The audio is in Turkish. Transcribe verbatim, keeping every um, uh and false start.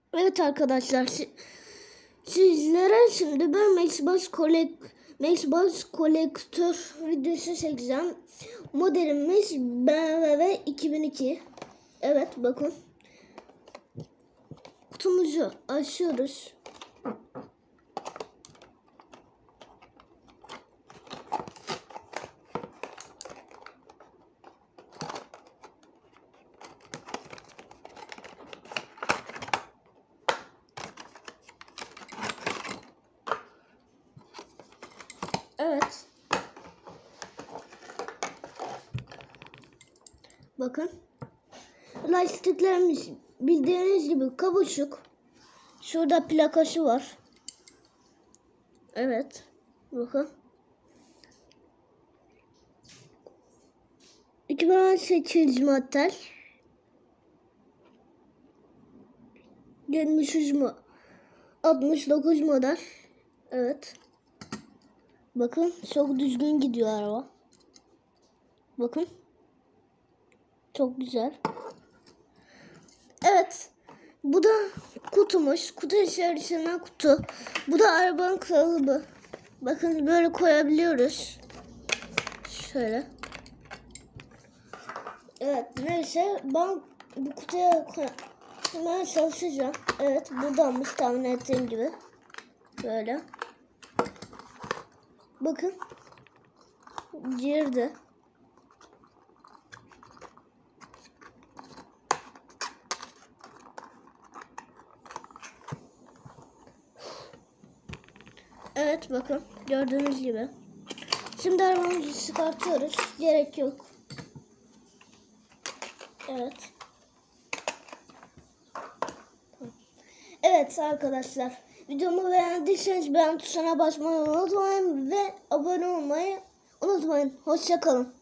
Evet arkadaşlar, si sizlere şimdi ben Maxbox Collect Maxbox Collector videosu çekeceğim. Modelimiz B M W iki bin iki. Evet, bakın. Kutumuzu açıyoruz. Evet. Bakın. Lastiklerimiz bildiğiniz gibi kavuçuk. Şurada plakası var. Evet. Bakın. iki bin on sekiz model. yetmiş üç mu? altmış dokuz model. Evet. Bakın, çok düzgün gidiyor araba. Bakın. Çok güzel. Evet. Bu da kutumuz. Kutu içerisinden kutu. Bu da arabanın kalıbı. Bakın, böyle koyabiliyoruz. Şöyle. Evet, neyse ben bu kutuya koymaya çalışacağım. Evet, buradanmış tahmin ettiğim gibi. Böyle. Bakın. Girdi. Evet, bakın. Gördüğünüz gibi. Şimdi arabamızı çıkartıyoruz. Gerek yok. Evet. Evet arkadaşlar. Videomu beğendiyseniz beğen tuşuna basmayı unutmayın ve abone olmayı unutmayın. Hoşça kalın.